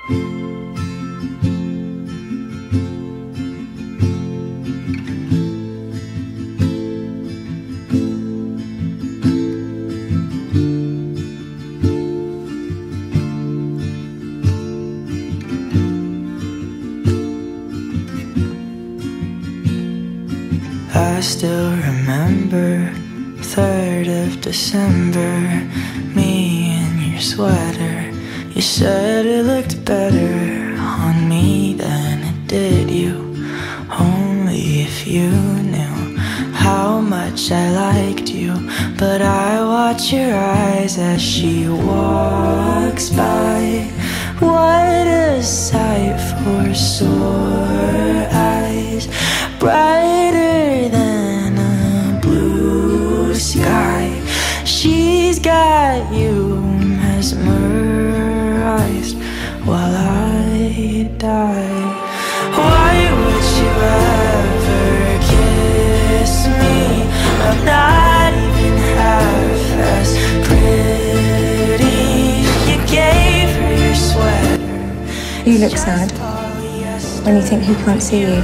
I still remember 3rd of December, me in your sweater. You said it looked better on me than it did you. Only if you knew how much I liked you. But I watch your eyes as she walks by. What a sight for sore eyes, brighter than a blue sky. She's got you mesmerized while I die. Why would you ever kiss me? I'm not even half as pretty. You gave her your sweater. You look sad when you think he can't see you.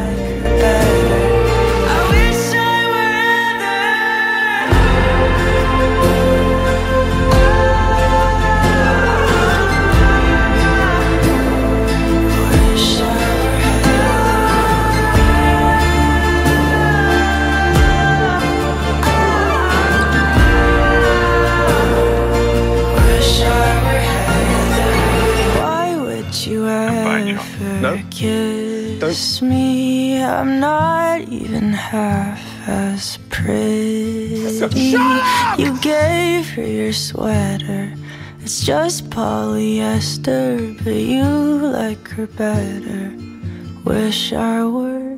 You ever kiss me? I'm not even half as pretty. You gave her your sweater. It's just polyester, but you like her better. Wish I were